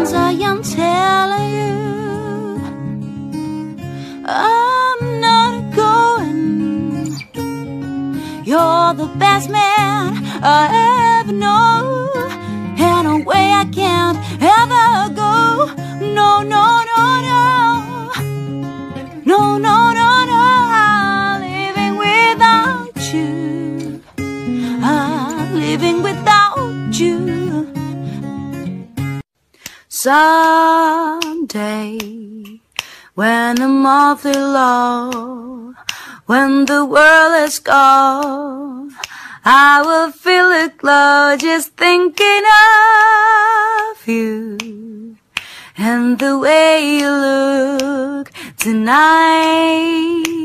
'cause I am telling you, I'm not going. You're the best man I ever know, and a way I can't ever go. No, no, no, no. No, no, no, no. Living without you. I'm living without you. Someday, when I'm awfully low, when the world is gone, I will feel a glow just thinking of you. And the way you look tonight,